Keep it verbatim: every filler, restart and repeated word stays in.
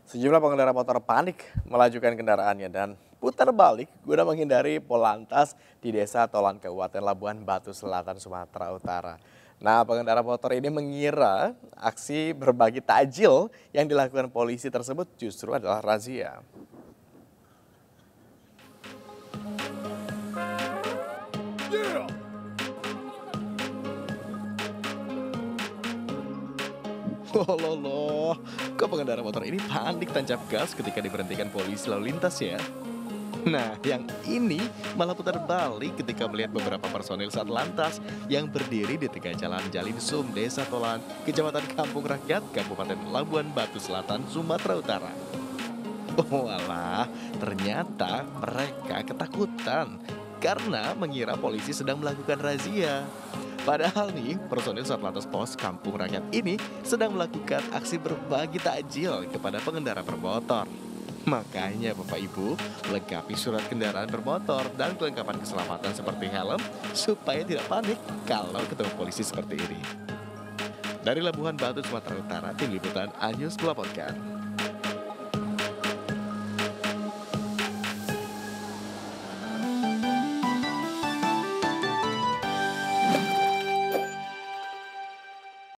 Sejumlah pengendara motor panik melajukan kendaraannya dan putar balik guna menghindari polantas di desa Tolan Kabupaten Labuan Batu Selatan, Sumatera Utara. Nah, pengendara motor ini mengira aksi berbagi takjil yang dilakukan polisi tersebut justru adalah razia. Loloh, kok pengendara motor ini panik tancap gas ketika diberhentikan polisi lalu lintas ya? Nah, yang ini malah putar balik ketika melihat beberapa personil Satlantas yang berdiri di tengah jalan Jalin Sum, Desa Tolan, Kecamatan Kampung Rakyat, Kabupaten Labuan Batu Selatan, Sumatera Utara. Oh alah, ternyata mereka ketakutan karena mengira polisi sedang melakukan razia. Padahal nih, personil Satlantas Pos Kampung Rakyat ini sedang melakukan aksi berbagi takjil kepada pengendara bermotor. Makanya Bapak Ibu, lengkapi surat kendaraan bermotor dan kelengkapan keselamatan seperti helm supaya tidak panik kalau ketemu polisi seperti ini. Dari Labuhan Batu, Sumatera Utara, tim liputan Anyus melaporkan.